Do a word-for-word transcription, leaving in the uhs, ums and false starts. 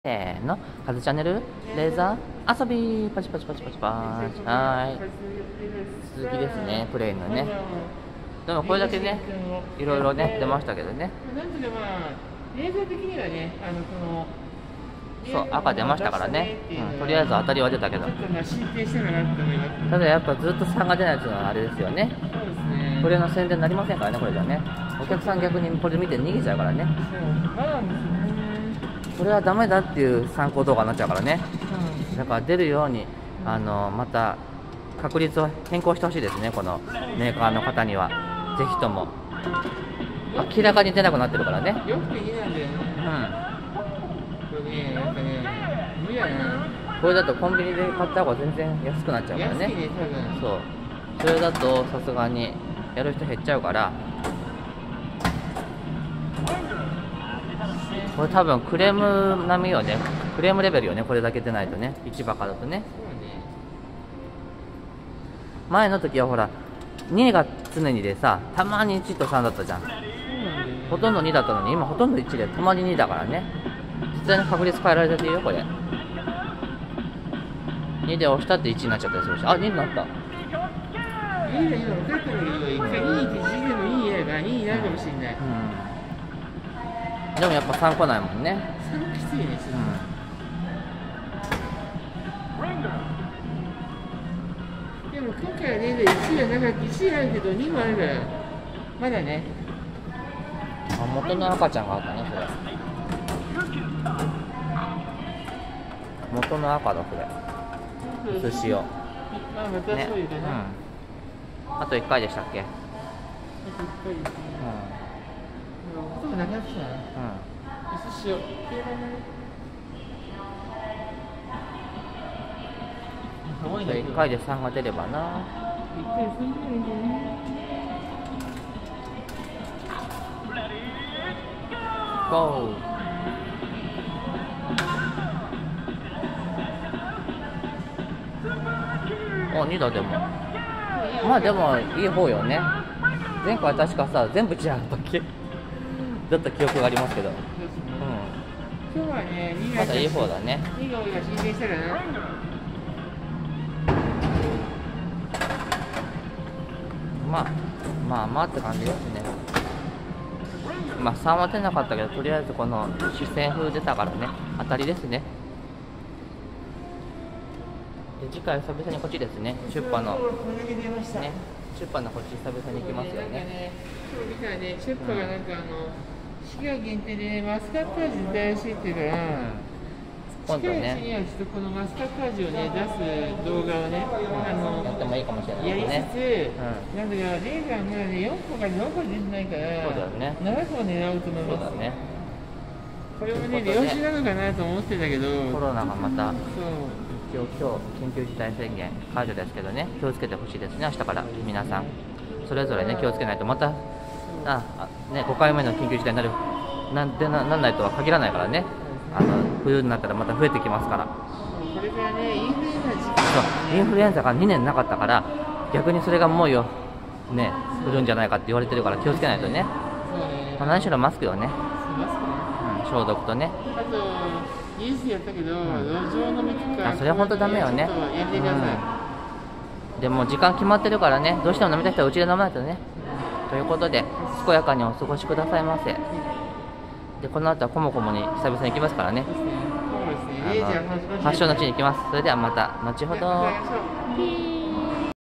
せーの、カズチャンネルレーザー遊びパチパチパチパチパチ。はーい、続きですね、プレイのね。でもこれだけね、いろいろね出ましたけどね。 なんとかまあ映像的にはね、あのそのそう赤出ましたからね、うん、とりあえず当たりは出たけど、 ちょっとまあ進展したかなと思います。 ただやっぱずっとさんが出ないっていうのはあれですよね。 そうですね。 これの宣伝になりませんからね、これじゃね。お客さん逆にこれ見て逃げちゃうからね。 そうまだですね。 これはダメだっていう参考動画になっちゃうからね。だから出るようにあのまた確率を変更してほしいですね、このメーカーの方には。ぜひとも明らかに出なくなってるからね。 よくてになんだよね。 うん。 これね、やっぱね、無理やな。 これだとコンビニで買った方が全然安くなっちゃうからね。 安いね、多分。 そう。それだとさすがにやる人減っちゃうから。これ多分クレーム並みよね。クレームレベルよね、これだけ出ないとね。いちばかだとね。前の時はほらにが常にでさ、たまにいちとさんだったじゃん。ほとんどにだったのに、今ほとんどいちでたまににだからね。実際に確率変えられてるよ、これ。にで押したっていちになっちゃったりするし。あ、にになった。 いいね、今分かったんだけど、いっかいにって字でもいいやがにになるかもしれない。 うん。でもやっぱさん来ないもんね。 さんきついね、ちょっと。でも今回はね、いちはなかった、いちあるけどにもあるから、まだね。 あ、元の赤ちゃんがあったね、それ。元の赤だ、それ。寿司を。 まあ、またそういうかな。 ね、うん。あといっかいでしたっけ？ あといっかいですね。うん。ほとんどなくなってきたな。うん。寿司を。 いっかいでさんが出ればな。 いっかいでさんが出ればね。 ゴー。お、にだでも。まあでもいい方よね。前回確かさ、全部違ったっけだった記憶がありますけど。うん。 今日はね、にがまだいい方だね。 にが俺が申請したらな。 まあまあまあって感じですね。まあさんは出なかったけど、とりあえずこの四川風出たからね、当たりですね。で次回久々にこっちですね、出版のね、出版のこっち久々に行きますよね。 今日見たらね、出版がなんかあの期間限定でね、マスカット味出たらしいっていうから、 今度ね、 近いうちにはちょっとこのマスカット味をね、出す動画をね、あのやってもいいかもしれないやりですつね。 つ、なんだかレーザーまだね、よんこかよんこ出てないから、 そうだよね、 ななこを狙うと思います。 そうだね。 これもね、良しなのかなと思ってたけど、 コロナがまたそう一応今日緊急事態宣言解除ですけどね、気をつけてほしいですね、明日から皆さんそれぞれね気をつけないと、またああ、ね、ごかいめの緊急事態になるなんて な, なんないとは限らないからね。あの冬になったらまた増えてきますから。 これからね、インフルエンザ時期、 そうインフルエンザがにねんなかったから、逆にそれがもうよね来るんじゃないかって言われてるから気をつけないとね。 そうね、 まあ、何しろマスクよね、 マスクね、 うん、消毒とね。 あとニュースやったけど、路上飲みとか、 あそれは本当ダメよね。 ちょっとやってください。 うん、でも時間決まってるからね、どうしても飲みたい人はうちで飲まないとね。ということで健やかにお過ごしくださいませ。でこの後はコモコモに久々に行きますからね。あの発祥の地に行きます。それではまた後ほど。